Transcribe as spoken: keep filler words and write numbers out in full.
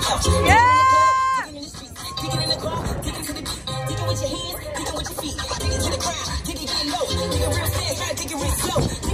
Dig it with your hands, dig it with your feet. Dig it to the ground, dig it getting low. Dig it real fast, try to dig it real slow.